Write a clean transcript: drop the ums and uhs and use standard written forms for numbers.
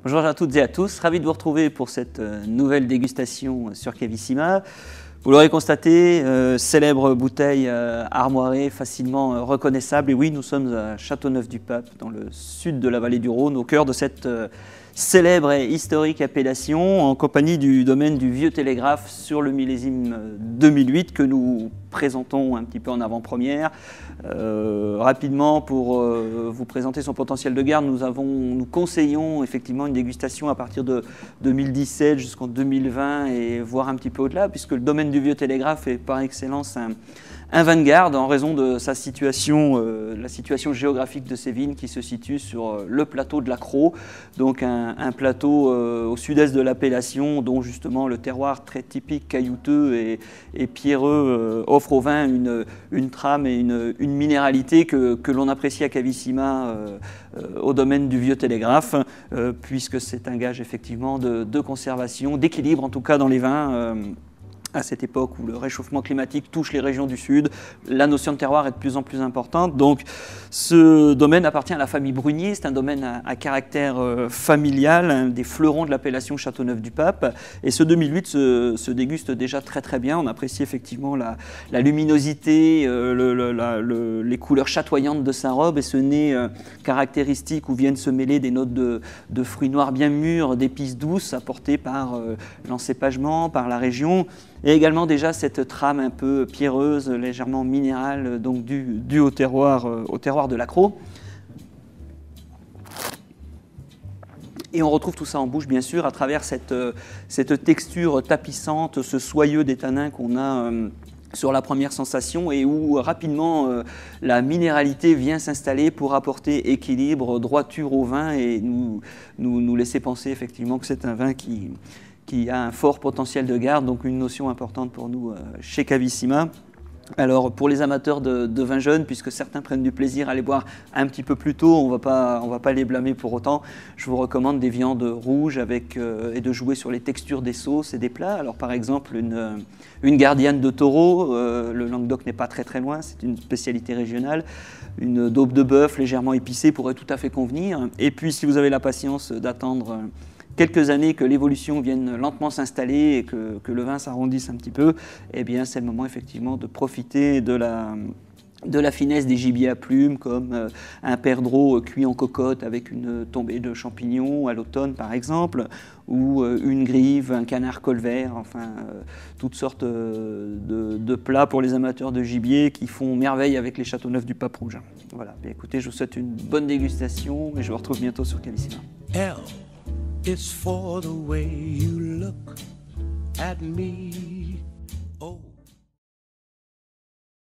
Bonjour à toutes et à tous, ravi de vous retrouver pour cette nouvelle dégustation sur Cavissima. Vous l'aurez constaté, célèbre bouteille armoirée, facilement reconnaissable. Et oui, nous sommes à Châteauneuf-du-Pape, dans le sud de la vallée du Rhône, au cœur de cette célèbre et historique appellation, en compagnie du domaine du Vieux Télégraphe sur le millésime 2008 que nous présentons un petit peu en avant-première. Rapidement, pour vous présenter son potentiel de garde, nous conseillons effectivement une dégustation à partir de 2017 jusqu'en 2020 et voire un petit peu au-delà, puisque le domaine du Vieux Télégraphe est par excellence un vin de garde en raison de sa situation, la situation géographique de ses vignes qui se situe sur le plateau de la Crau, donc un plateau au sud-est de l'appellation dont justement le terroir très typique, caillouteux et pierreux offre au vin une trame et une minéralité que l'on apprécie à Cavissima au domaine du Vieux Télégraphe, puisque c'est un gage effectivement de conservation, d'équilibre en tout cas dans les vins. À cette époque où le réchauffement climatique touche les régions du sud, la notion de terroir est de plus en plus importante. Donc ce domaine appartient à la famille Brunier, c'est un domaine à caractère familial, un des fleurons de l'appellation Châteauneuf-du-Pape. Et ce 2008 se déguste déjà très très bien. On apprécie effectivement la luminosité, les couleurs chatoyantes de sa robe et ce nez caractéristique où viennent se mêler des notes de fruits noirs bien mûrs, d'épices douces apportées par l'encépagement, par la région. Et également déjà cette trame un peu pierreuse, légèrement minérale, donc due au terroir de la Crau. Et on retrouve tout ça en bouche, bien sûr, à travers cette texture tapissante, ce soyeux des tanins qu'on a sur la première sensation et où rapidement la minéralité vient s'installer pour apporter équilibre, droiture au vin et nous laisser penser effectivement que c'est un vin qui a un fort potentiel de garde, donc une notion importante pour nous chez Cavissima. Alors pour les amateurs de vin jeune, puisque certains prennent du plaisir à les boire un petit peu plus tôt, on va pas les blâmer pour autant, je vous recommande des viandes rouges et de jouer sur les textures des sauces et des plats. Alors par exemple une gardienne de taureau, le Languedoc n'est pas très très loin, c'est une spécialité régionale. Une daube de bœuf légèrement épicée pourrait tout à fait convenir. Et puis si vous avez la patience d'attendre quelques années que l'évolution vienne lentement s'installer et que le vin s'arrondisse un petit peu, eh bien c'est le moment effectivement de profiter de la finesse des gibiers à plumes, comme un perdreau cuit en cocotte avec une tombée de champignons à l'automne par exemple, ou une grive, un canard colvert, enfin toutes sortes de plats pour les amateurs de gibier qui font merveille avec les Châteauneuf-du-Pape rouge. Voilà, bien, écoutez, je vous souhaite une bonne dégustation et je vous retrouve bientôt sur Cavissima. It's for the way you look at me.